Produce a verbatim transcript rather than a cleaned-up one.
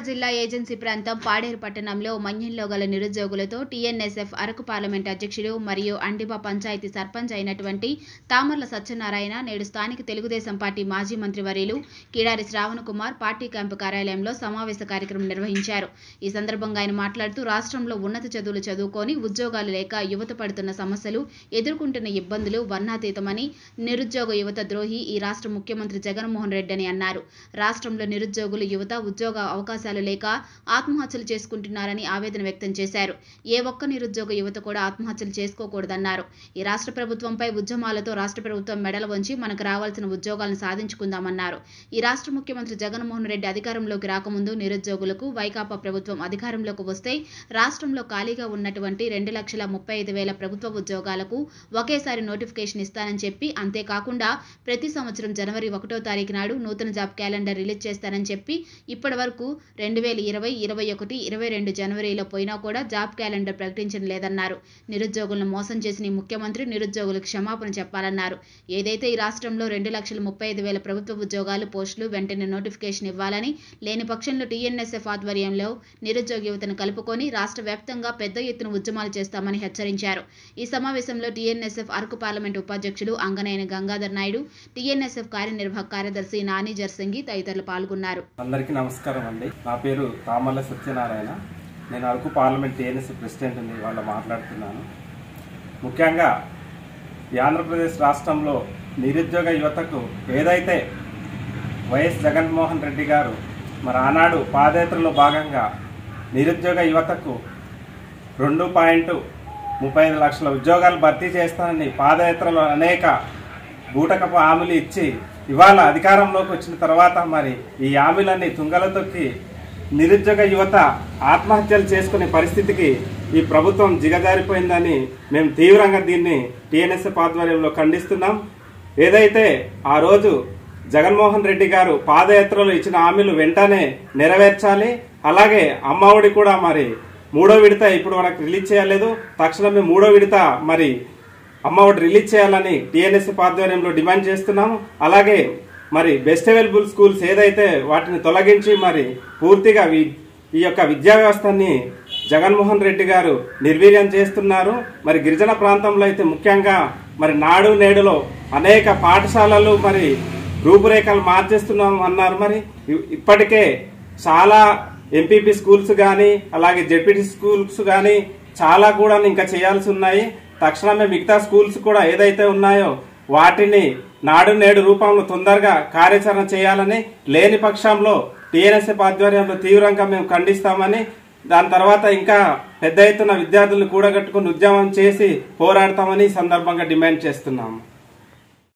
జిల్లా ఏజెన్సీ ప్రాంతం పాడేరు పట్టణంలో మన్యంలో గల నిరుద్యోగులతో టీఎన్ఎస్ఎఫ్ అరకు పార్లమెంట్ అధ్యక్షుడు మరియు అండిబా పంచాయతీ సర్పంచ్ అయినటువంటి తామర్ల సత్యనారాయణ నేడు స్థానిక తెలుగుదేశం పార్టీ మాజీ మంత్రివర్యులు కిడారి శ్రావణ్ కుమార్ పార్టీ క్యాంపు కార్యాలయంలో సమావేశ కార్యక్రమం నిర్వహించారు. ఈ సందర్భంగా ఆయన మాట్లాడుతూ రాష్ట్రంలో ఉన్నత చదువులు చదువుకొని ఉద్యోగాలు లేక యువత పడుతున్న సమస్యలు, ఎదుర్కొంటున్న ఇబ్బందులు వర్ణాతీతమని, నిరుద్యోగ యువత ద్రోహి ఈ రాష్ట్ర ముఖ్యమంత్రి జగన్మోహన్ రెడ్డి అని అన్నారు. రాష్ట్రంలో నిరుద్యోగులు యువత ఉద్యోగ అవకాశాలు లేక ఆత్మహత్యలు చేసుకుంటున్నారని ఆవేదన వ్యక్తం చేశారు. ఏ ఒక్క నిరుద్యోగ యువత కూడా ఆత్మహత్యలు చేసుకోకూడదన్నారు. ఈ రాష్ట్ర ప్రభుత్వంపై ఉద్యమాలతో రాష్ట్ర ప్రభుత్వం మెడలు వంచి మనకు రావాల్సిన ఉద్యోగాలను సాధించుకుందామన్నారు. ఈ రాష్ట్ర ముఖ్యమంత్రి జగన్మోహన్ రెడ్డి అధికారంలోకి రాకముందు నిరుద్యోగులకు వైకాపా ప్రభుత్వం అధికారంలోకి వస్తే రాష్ట్రంలో ఖాళీగా ఉన్నటువంటి రెండు లక్షల ముప్పై ఐదు వేల ప్రభుత్వ ఉద్యోగాలకు ఒకేసారి నోటిఫికేషన్ ఇస్తానని చెప్పి, అంతేకాకుండా ప్రతి సంవత్సరం జనవరి ఒకటో తారీఖు నాడు నూతన జాబ్ క్యాలెండర్ రిలీజ్ చేస్తానని చెప్పి ఇప్పటి వరకు రెండు వేల ఇరవై ఇరవై ఒకటి ఇరవై రెండు జనవరిలో పోయినా కూడా జాబ్ క్యాలెండర్ ప్రకటించడం లేదన్నారు. నిరుద్యోగులను మోసం చేసిన ఈ ముఖ్యమంత్రి నిరుద్యోగులకు క్షమాపణ చెప్పాలన్నారు. ఏదైతే ఈ రాష్ట్రంలో రెండు లక్షల ముప్పై ఐదు వేల ప్రభుత్వ ఉద్యోగాలు పోస్టులు వెంటనే నోటిఫికేషన్ ఇవ్వాలని, లేని పక్షంలో టీఎన్ఎస్ఎఫ్ ఆధ్వర్యంలో నిరుద్యోగ యువతను కలుపుకొని రాష్ట్ర వ్యాప్తంగా పెద్ద ఎత్తున ఉద్యమాలు చేస్తామని హెచ్చరించారు. ఈ సమావేశంలో టీఎన్ఎస్ఎఫ్ అరకు పార్లమెంట్ ఉపాధ్యక్షుడు అంగనేని గంగాధర్ నాయుడు, టీఎన్ఎస్ఎఫ్ కార్యనిర్వాహక కార్యదర్శి నాని జర్సింగి తదితరులు పాల్గొన్నారు. అందరికీ నమస్కారం అండి. నా పేరు తామర్ల సత్యనారాయణ. నేను అరకు పార్లమెంట్ టీఎన్ఎస్ఎఫ్ ప్రెసిడెంట్ని ఇవాళ మాట్లాడుతున్నాను. ముఖ్యంగా ఈ ఆంధ్రప్రదేశ్ రాష్ట్రంలో నిరుద్యోగ యువతకు ఏదైతే వైఎస్ జగన్మోహన్ రెడ్డి గారు మరి ఆనాడు పాదయాత్రలో భాగంగా నిరుద్యోగ యువతకు రెండు పాయింట్ ముప్పై ఐదు లక్షల ఉద్యోగాలు భర్తీ చేస్తానని పాదయాత్రలో అనేక బూటకపు హామీలు ఇచ్చి ఇవాళ అధికారంలోకి వచ్చిన తర్వాత మరి ఈ హామీలన్నీ తుంగలో తొక్కి నిరుద్యోగ యువత ఆత్మహత్యలు చేసుకునే పరిస్థితికి ఈ ప్రభుత్వం దిగజారిపోయిందని మేము తీవ్రంగా దీన్ని టీఎన్ఎస్ఎఫ్ ఆధ్వర్యంలో ఖండిస్తున్నాం. ఏదైతే ఆ రోజు జగన్మోహన్ రెడ్డి గారు పాదయాత్రలో ఇచ్చిన హామీలు వెంటనే నెరవేర్చాలి. అలాగే అమ్మఒడి కూడా మరి మూడో విడత ఇప్పుడు మనకు రిలీజ్ చేయలేదు. తక్షణమే మూడో విడత మరి అమ్మఒడి రిలీజ్ చేయాలని టీఎన్ఎస్ఎఫ్ ఆధ్వర్యంలో డిమాండ్ చేస్తున్నాము. అలాగే మరి బెస్ట్ అవైలబుల్ స్కూల్స్ ఏదైతే వాటిని తొలగించి మరి పూర్తిగా ఈ యొక్క విద్యా వ్యవస్థని జగన్మోహన్ రెడ్డి గారు నిర్వీర్యం చేస్తున్నారు. మరి గిరిజన ప్రాంతంలో అయితే ముఖ్యంగా మరి నాడు నేడులో అనేక పాఠశాలలు మరి రూపురేఖలు మార్చేస్తున్నాం అన్నారు. మరి ఇప్పటికే చాలా ఎంపీపీ స్కూల్స్ కానీ అలాగే జెడ్పీటీ స్కూల్స్ కానీ చాలా కూడా ఇంకా చేయాల్సి ఉన్నాయి. తక్షణమే మిగతా స్కూల్స్ కూడా ఏదైతే ఉన్నాయో వాటిని నాడు నేడు రూపంలో తొందరగా కార్యాచరణ చేయాలని, లేని పక్షంలో టీఎన్ఎస్ఎఫ్ ఆధ్వర్యంలో తీవ్రంగా మేము ఖండిస్తామని, దాని తర్వాత ఇంకా పెద్ద ఎత్తున విద్యార్థులను కూడగట్టుకుని ఉద్యమం చేసి పోరాడతామని సందర్భంగా డిమాండ్ చేస్తున్నాము.